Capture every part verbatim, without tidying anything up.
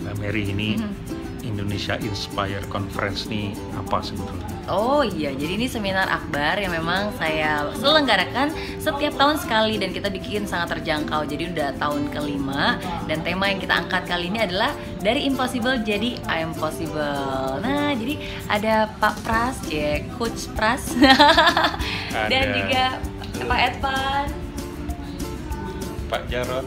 Mbak Mary ini Mm-hmm. Indonesia Inspire Conference nih apa sebetulnya? Oh iya, jadi ini seminar akbar yang memang saya selenggarakan setiap tahun sekali dan kita bikin sangat terjangkau. Jadi udah tahun kelima dan tema yang kita angkat kali ini adalah dari impossible jadi I am possible. Nah, jadi ada Pak Pras, ya, Coach Pras, dan Ada. juga Pak Edvan, Pak Jarod,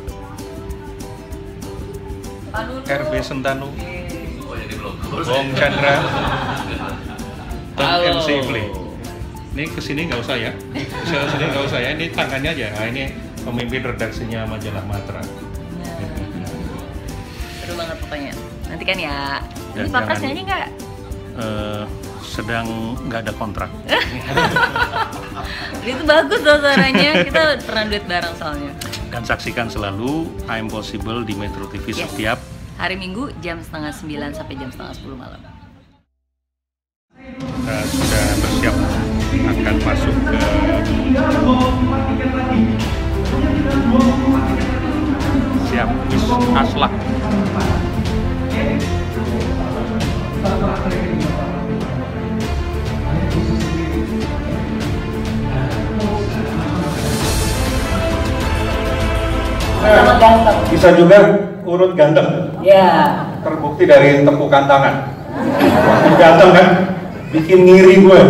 Pak Nunu, R B Sentanu, Oke. Bong Chandra, dan Halo. M C Play. Ini kesini nggak usah ya, kesini sini nggak usah ya. Ini tangannya aja. Nah, ini pemimpin redaksinya majalah Matra. Nah, seru banget pokoknya. Nanti kan ya. Dan Ini Pak Pras jangan- nyanyi nggak? Eh, sedang nggak ada kontrak. Itu bagus loh suaranya. Kita pernah duet bareng soalnya. Dan saksikan selalu I'm Possible di Metro T V Yes. setiap Hari Minggu jam setengah sembilan sampai jam setengah sepuluh malam. kita sudah bersiap akan masuk ke siap bis Aslak. Sama ganteng. Bisa juga urut ganteng, Ya. terbukti dari tepukan tangan. Waktu ganteng kan, bikin ngiri gue.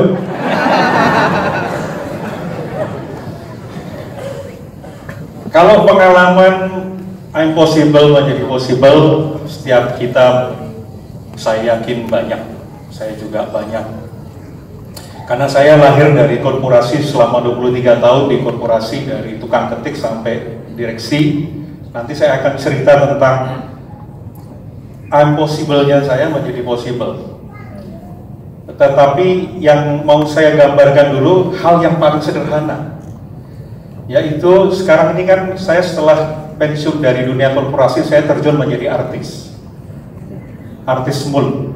Kalau pengalaman I'm possible menjadi possible, setiap kita saya yakin banyak, saya juga banyak. Karena saya lahir dari korporasi selama dua puluh tiga tahun di korporasi, dari tukang ketik sampai direksi. Nanti saya akan cerita tentang I'm possible-nya saya menjadi possible. Tetapi yang mau saya gambarkan dulu hal yang paling sederhana, yaitu sekarang ini kan saya setelah pensiun dari dunia korporasi, saya terjun menjadi artis, artis mul,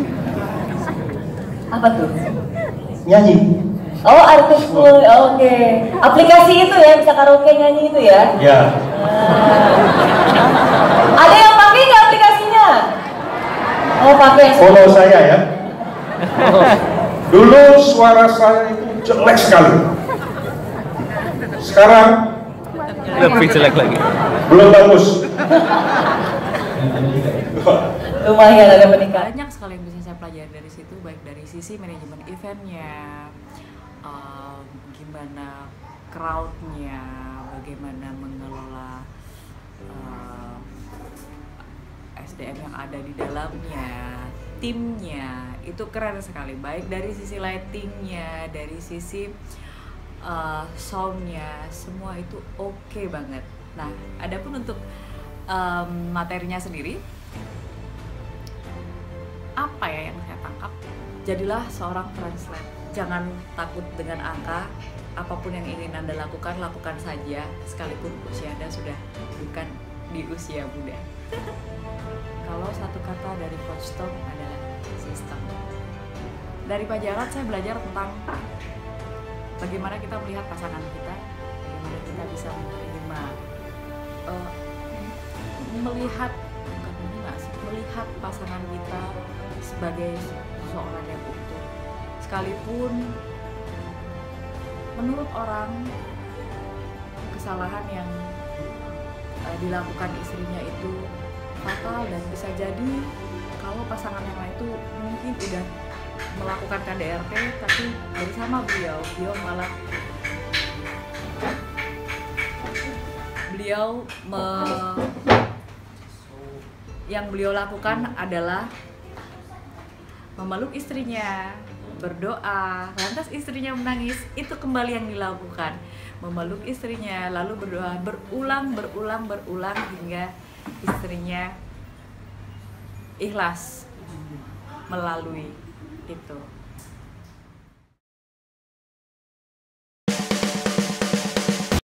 Apa tuh? nyanyi. Oh, artis full. Oke. Aplikasi itu ya, bisa karaoke nyanyi itu ya? Ya, Ada yang pakai nggak aplikasinya? Oh, pakai. follow saya ya. Dulu suara saya itu jelek sekali. Sekarang Lebih jelek lagi. belum bagus. Lumayan ada peningkatan. Banyak sekali yang bisa saya pelajari dari situ, baik dari sisi manajemen eventnya, um, gimana crowdnya, bagaimana mengelola um, S D M yang ada di dalamnya, timnya, itu keren sekali. Baik dari sisi lightingnya, dari sisi uh, soundnya, semua itu oke banget. Nah, adapun untuk um, materinya sendiri, apa ya yang saya tangkap? Jadilah seorang translate. Jangan takut dengan angka. Apapun yang ingin Anda lakukan, lakukan saja. Sekalipun usia Anda sudah bukan di usia muda. Kalau satu kata dari Coach Tom adalah sistem. Dari Pak Jarod saya belajar tentang bagaimana kita melihat pasangan kita, bagaimana kita bisa menerima, uh, melihat bukan menerima sih, melihat pasangan kita sebagai seseorang yang utuh. Sekalipun menurut orang kesalahan yang uh, dilakukan istrinya itu fatal, dan bisa jadi kalau pasangan yang lain itu mungkin udah melakukan K D R T, tapi bersama beliau, beliau malah beliau me, yang beliau lakukan adalah memeluk istrinya, berdoa, lantas istrinya menangis, itu kembali yang dilakukan. Memeluk istrinya, lalu berdoa, berulang, berulang, berulang, hingga istrinya ikhlas melalui itu.